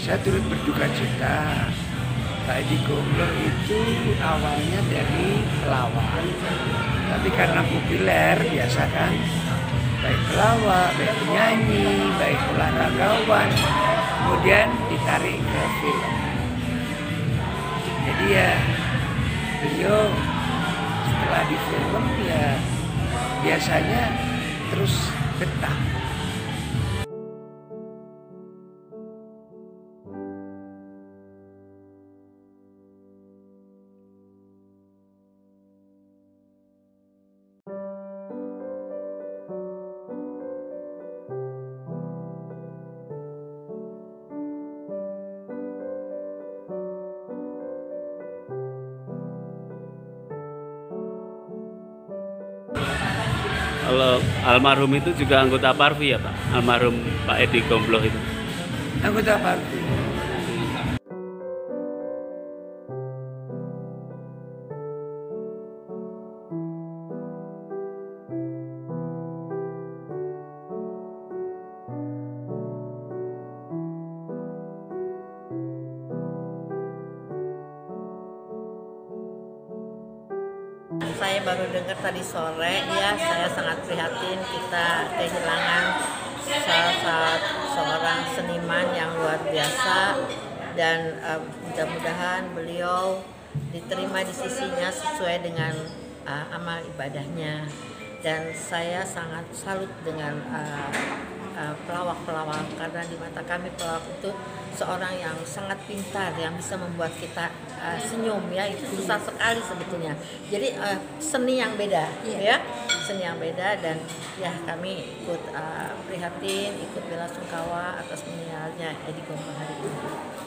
saya turut berduka cita. Pak Edi Gomblor itu awalnya dari pelawak, tapi karena populer biasa kan, baik pelawak, baik penyanyi, baik olahragawan, kemudian ditarik ke film. Jadi ya beliau setelah di film ya biasanya terus betah. Kalau almarhum itu juga anggota Parvi ya Pak? Almarhum Pak Edi Gomblor itu. Anggota Parvi. Saya baru dengar tadi sore, ya saya sangat prihatin kita kehilangan seorang seniman yang luar biasa, dan mudah-mudahan beliau diterima di sisinya sesuai dengan amal ibadahnya. Dan saya sangat salut dengan pelawak-pelawak, karena di mata kami pelawak itu seorang yang sangat pintar, yang bisa membuat kita senyum, ya itu susah sekali sebetulnya. Jadi seni yang beda, ya seni yang beda, dan ya kami ikut prihatin, ikut bela sungkawa atas meninggalnya Edi Gomblor hari ini.